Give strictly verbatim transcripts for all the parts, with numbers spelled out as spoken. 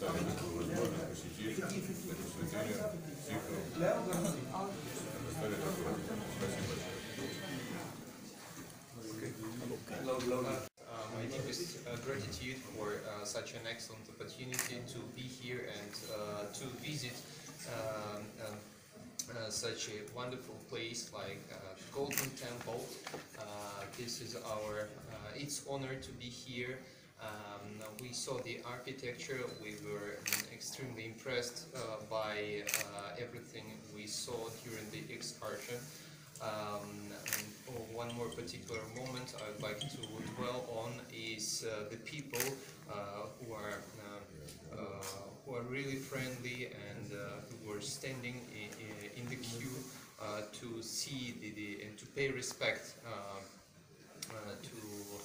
Hello, hello. Uh, my deepest uh, gratitude for uh, such an excellent opportunity to be here and uh, to visit um, um, uh, such a wonderful place like uh, Golden Temple. Uh, this is our, uh, it's honor to be here. Um, we saw the architecture, we were extremely impressed uh, by uh, everything we saw during the excursion. Um, and one more particular moment I would like to dwell on is uh, the people uh, who are uh, uh, who are really friendly and uh, who were standing in, in the queue uh, to see the, the and to pay respect uh, uh, to,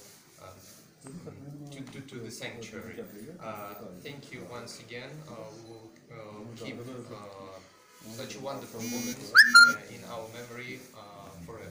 um, to, to to the sanctuary. Uh, thank you once again. Uh, we will uh, keep uh, such a wonderful moment uh, in our memory uh, forever.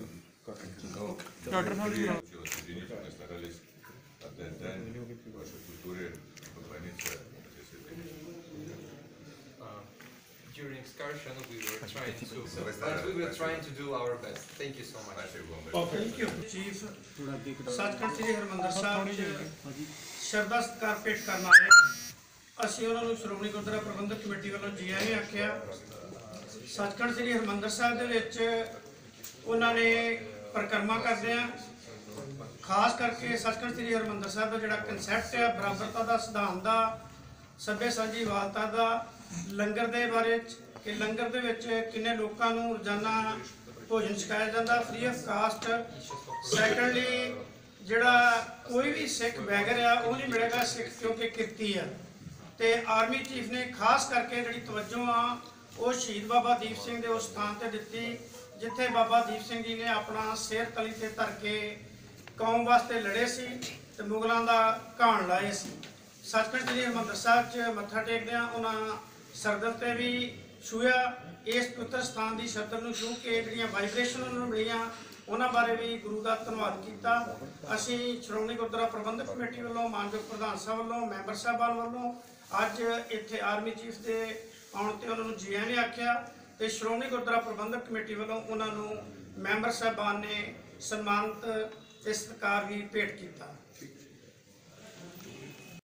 Uh, during excursion, we were trying to, but we were trying to do our best. Thank you so much. Thank you, Chief. Sachkhand Shri Harmandir साहब शरदा सत्कार भेंट करन आए ਅਸੀਂ ਉਹਨਾਂ ਨੂੰ ਸ਼੍ਰੋਮਣੀ ਗੁਰਦੁਆਰਾ ਪ੍ਰਬੰਧਕ committee ਵੱਲੋਂ ਜੀ ਆਇਆਂ ਆਖਿਆ। ਸੱਚਖੰਡ ਸ੍ਰੀ ਹਰਿਮੰਦਰ ਸਾਹਿਬ ਦੇ ਵਿੱਚ ਉਹਨਾਂ ਨੇ ਪਰਿਕਰਮਾ ਕਰਦਿਆਂ ਖਾਸ ਕਰਕੇ ਸੱਚਖੰਡ ਸ੍ਰੀ ਹਰਿਮੰਦਰ ਸਾਹਿਬ ਦਾ ਜਿਹੜਾ ਕਨਸੈਪਟ ਹੈ ਬਰਾਬਰਤਾ ਦਾ ਸਿਧਾਂਤ ਦਾ ਸੱਭੇ ਸਾਂਝੀਵਾਲਤਾ ਦਾ ਲੰਗਰ ਦੇ ਬਾਰੇ ਕਿ ਲੰਗਰ ਦੇ ਵਿੱਚ ਕਿੰਨੇ ਲੋਕਾਂ ਨੂੰ ਰੋਜ਼ਾਨਾ ਭੋਜਨ ਛਕਾਇਆ ਜਾਂਦਾ ਫ੍ਰੀ ਆਫ ਕਾਸਟ। ਸੈਕੰਡਲੀ ਜਿਹੜਾ ਕੋਈ ਵੀ ਸਿੱਖ ਬੈਗਰ ਆ ਉਹ ਨਹੀਂ ਮਿਲੇਗਾ ਸਿੱਖ ਕਿਉਂਕਿ ਕਿਰਤੀ ਆ। ਤੇ ਆਰਮੀ ਚੀਫ ਨੇ ਖਾਸ ਕਰਕੇ ਜਿਹੜੀ ਤਵੱਜੋ ਆ ਉਹ ਸ਼ਹੀਦ ਬਾਬਾ ਦੀਪ ਸਿੰਘ ਦੇ ਉਸ ਸਥਾਨ ਤੇ ਦਿੱਤੀ ਜਿੱਥੇ ਬਾਬਾ ਦੀਪ ਸਿੰਘ ਜੀ ਨੇ ਆਪਣਾ ਸਿਰ ਤਲੀ ਤੇ ਧਰ ਕੇ ਕੌਮ ਵਾਸਤੇ ਲੜੇ ਸੀ ਤੇ ਮੁਗਲਾਂ ਦਾ ਘਾਣ ਲਾਏ ਸੀ। ਸੱਚਖੰਡ ਸ੍ਰੀ ਹਰਿਮੰਦਰ ਸਾਹਿਬ 'ਚ ਮੱਥਾ ਟੇਕਦਿਆਂ ਉਹਨਾਂ ਸਰਦਲ ਤੇ ਵੀ ਛੂਹਿਆ। ਇਸ ਪਵਿੱਤਰ ਸਥਾਨ ਦੀ ਸਰਦਲ ਨੂੰ ਛੂਹ ਕੇ ਜਿਹੜੀਆਂ ਵਾਈਬ੍ਰੇਸ਼ਨ ਉਹਨਾਂ ਨੂੰ ਮਿਲੀਆਂ ਉਹਨਾਂ ਬਾਰੇ ਵੀ ਗੁਰੂ ਦਾ ਧੰਨਵਾਦ ਕੀਤਾ। ਅਸੀਂ ਸ਼੍ਰੋਮਣੀ ਗੁਰਦੁਆਰਾ ਪ੍ਰਬੰਧਕ ਕਮੇਟੀ ਵੱਲੋਂ ਮਾਨਯੋਗ ਪ੍ਰਧਾਨ ਸਾਹਿਬ ਵੱਲੋਂ ਮੈਂਬਰ ਸਾਹਿਬਾਨ ਵੱਲੋਂ ਅੱਜ ਇੱਥੇ ਆਰਮੀ ਚੀਫ ਦੇ ਆਉਣ ਤੇ ਉਹਨਾਂ ਨੂੰ ਜੀ ਆਇਆਂ ਨੇ ਆਖਿਆ ਤੇ ਸ਼੍ਰੋਮਣੀ ਗੁਰਦੁਆਰਾ ਪ੍ਰਬੰਧਕ ਕਮੇਟੀ ਵੱਲੋਂ ਉਹਨਾਂ ਨੂੰ ਮੈਂਬਰ ਸਾਹਿਬਾਨ ਨੇ ਸਨਮਾਨਿਤ ਤੇ ਸਤਿਕਾਰ ਵੀ ਭੇਟ ਕੀਤਾ।